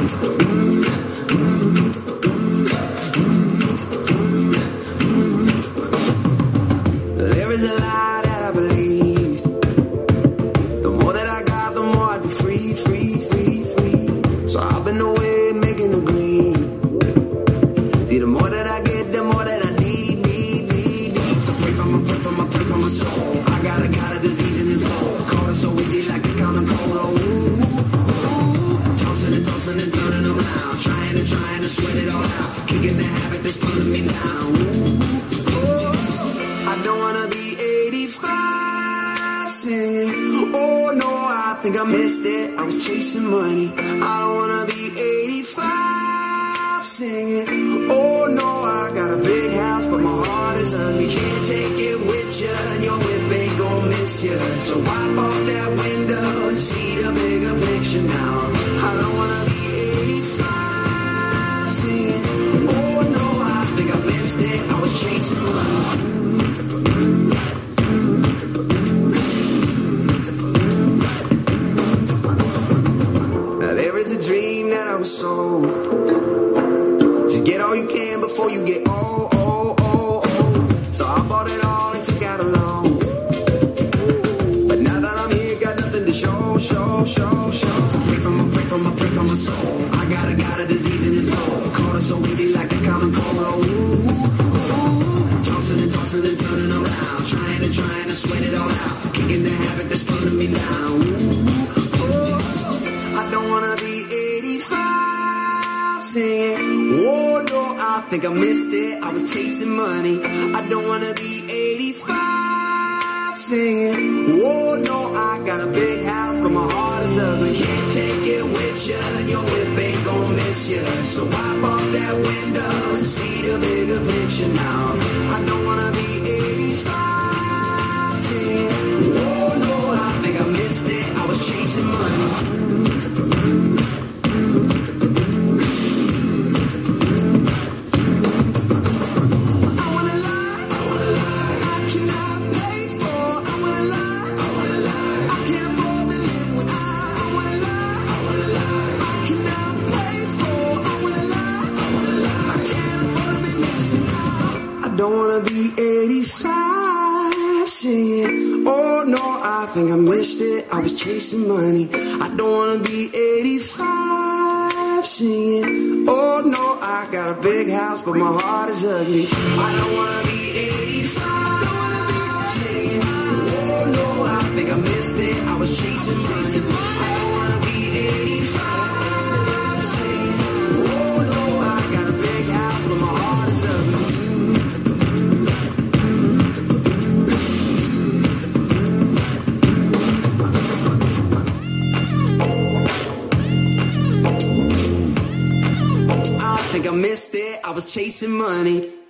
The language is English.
There is a lie that I believed. The more that I got, the more I'd be free, free, free, free. So I've been away making a green. See, the more that I get, the more that I need, need, need, need. So pray for my soul. I got a disease in this soul. Caught it so easy like a common cold. Oh, ooh, ooh. Tossing and turning around. Trying to sweat it all out. Kicking the habit that's pulling me down. Ooh, oh, I don't wanna be 85 singing. Oh no, I think I missed it. I was chasing money. I don't wanna be 85 singing. Oh no, I got a big house, but my heart is ugly. Can't take it with ya, and your whip ain't gon' miss ya. So wipe off that window and see the bigger picture now. I don't wanna be 85 singing. Oh no, I think I missed it. I was chasing money. Now there is a dream that I was sold. Just get all you can before you get old, old, old, old. So I bought it all and took out a loan. But now that I'm here, got nothing to show, show, show, show. Break on my soul. I got a disease in his soul. Caught it so easy like a common cold. Oh, ooh, ooh. Tossing and turning around. Trying to sweat it all out. Kicking the habit that's pulling me down. Ooh, oh, I don't wanna be 85 singing. Oh no, I think I missed it. I was chasing money. I don't wanna be 85 singing. Oh no, I got a big house, but my heart is ugly. Can't take it with ya, and your whip ain't gon' miss ya. So wipe off that window and see the bigger picture now. I don't wanna be 85 singing. Oh no, I think I missed it. I was chasing money. Don't wanna be 85 singing. Oh no, I think I missed it. I was chasing money. I don't wanna be 85 singing. Oh no, I got a big house, but my heart is ugly. I don't wanna be 85 singing. Oh no, I think I missed it. I was chasing money. I don't wanna be 85 singing. Oh no, I got a big house, but my heart is ugly. I think I missed it. I was chasing money.